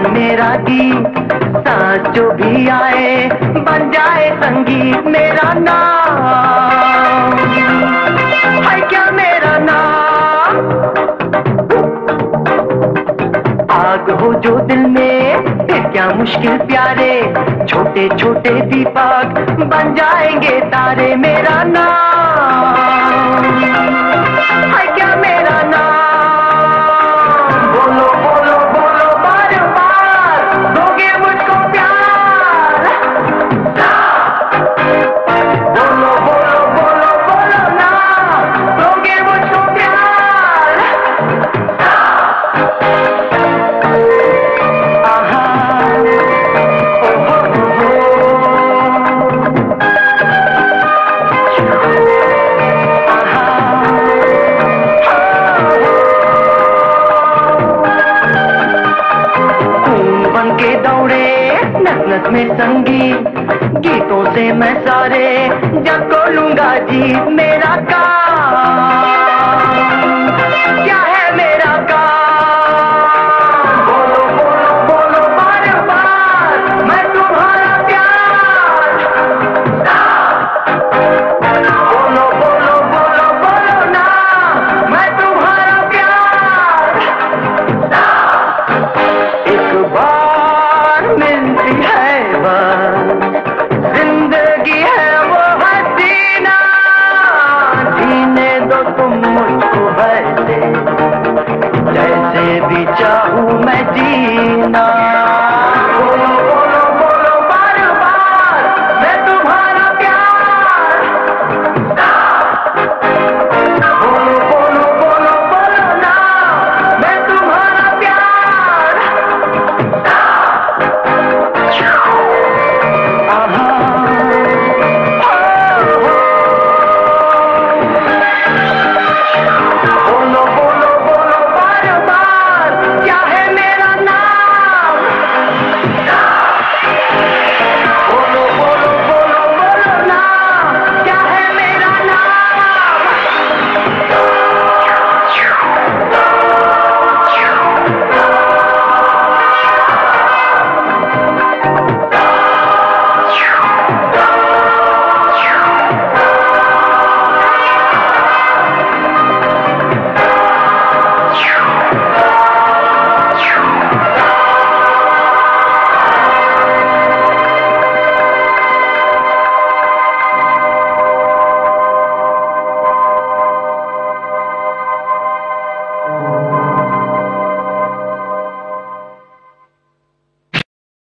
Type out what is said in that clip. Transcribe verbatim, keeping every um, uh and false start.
बन मेरा गीत, सांस जो भी आए बन जाए संगीत। मेरा नाम है क्या मेरा नाम, आग हो जो दिल में फिर क्या मुश्किल प्यारे, छोटे छोटे दीपक बन जाएंगे तारे। मेरा नाम है क्या मेरा नाम, बोलो बोलो बोलो बार बार, दोगे मुझको प्यार। बोलो बोलो बोलो बोलो ना, दोगे मुझको प्यार। आहा ओहो के दौड़े नस नस में संगीत, गीतों से मैं सारे जग को लूंगा जीत। मेरा काम क्या है मेरा काम, बोलो बोलो बोलो बार बार, मैं तुम्हारा प्यार। बोलो बोलो बोलो बोलो ना, मैं तुम्हारा प्यार। एक बार मिलती है बस, जिंदगी है वो हसीना, जीने दो तुम मुझको वैसे, जैसे भी चाहूँ मैं जीना।